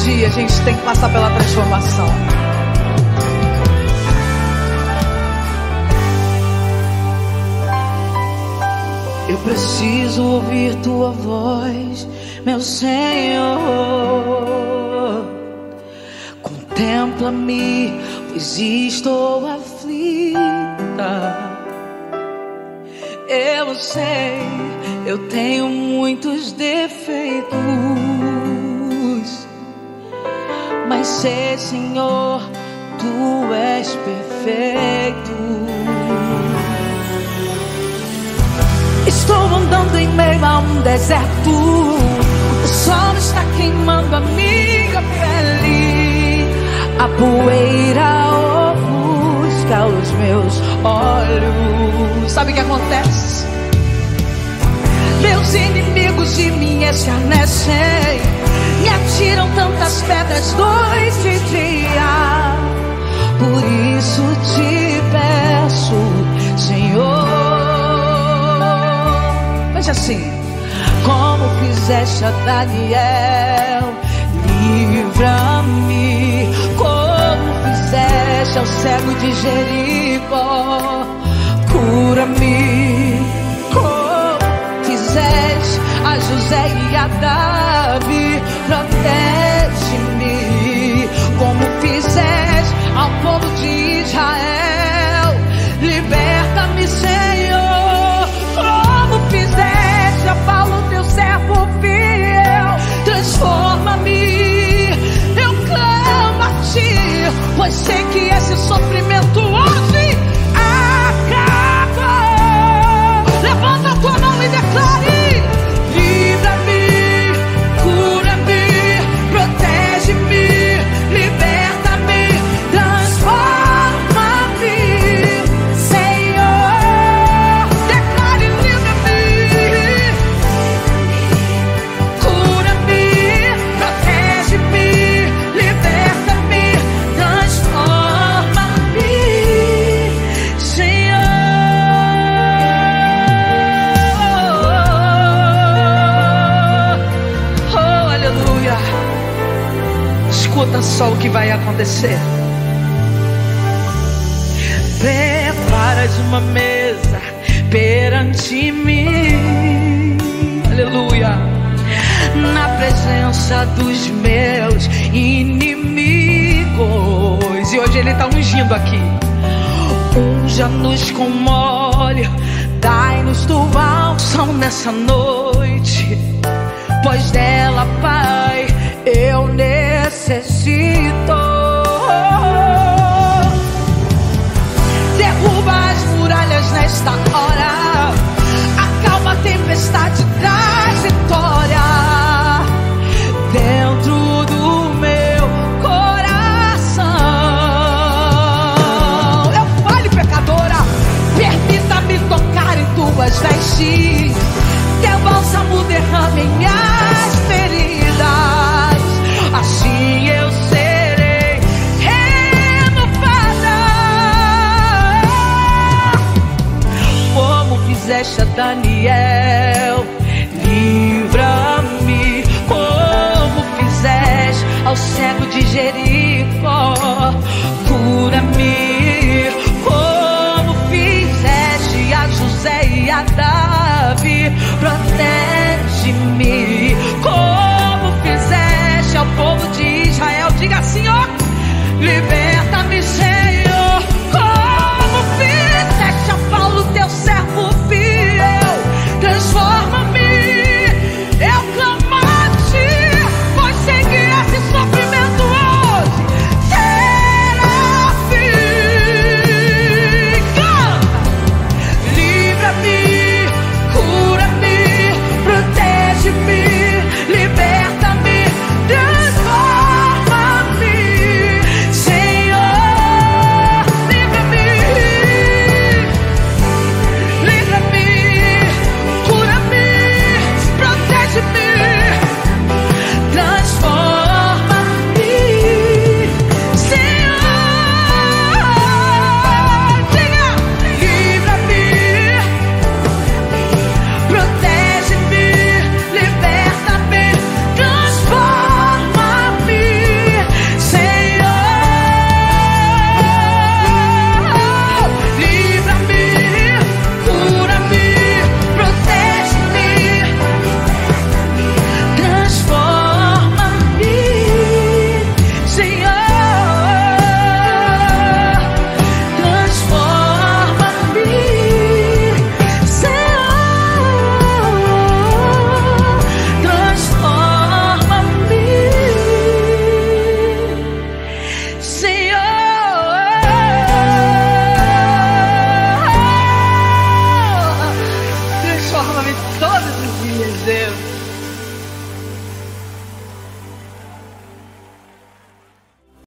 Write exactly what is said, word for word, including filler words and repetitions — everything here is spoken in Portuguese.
dia a gente tem que passar pela transformação. Eu preciso ouvir tua voz, meu Senhor. Contempla-me, pois estou aflita. Eu sei, eu tenho muitos defeitos, mas sei, Senhor, tu és perfeito. Estou andando em meio a um deserto, o sol está queimando a minha pele, a poeira ofusca os meus olhos. Sabe o que acontece? Meus inimigos de mim escarnecem, me atiram tantas pedras noite e dia. Por isso te peço, Senhor, veja assim: como fizeste a Daniel, livra-me. Como fizeste ao cego de Jericó, cura-me. Como fizeste a José e a Davi, protege-me. Como fizeste ao povo de Israel, liberta-me, Senhor. Como fizeste a Paulo, teu servo fiel, transforma-me. Eu clamo a ti, pois sei que esse sofrimento hoje acabou. Levanta a tua mão e declare: livra-me, cura-me, protege-me, liberta-me, transforma-me, Senhor. Declare: livra-me, cura-me, protege-me, liberta-me, transforma-me, Senhor. Oh, aleluia. Escuta só o que vai acontecer. Preparas uma mesa perante mim, aleluia, na presença dos meus inimigos. E hoje Ele está ungindo aqui. Unja-nos com óleo, dai-nos tua unção nessa noite, pois dela, Pai, eu necessito. Derruba as muralhas nesta hora, acalma a tempestade transitória dentro do meu coração. Eu falho, pecadora, permita-me tocar em tuas vestes, teu bálsamo derrame em minhas feridas, assim eu serei renovada. Como fizeste a Daniel, livra-me. Como fizeste ao cego de Jericó, cura-me.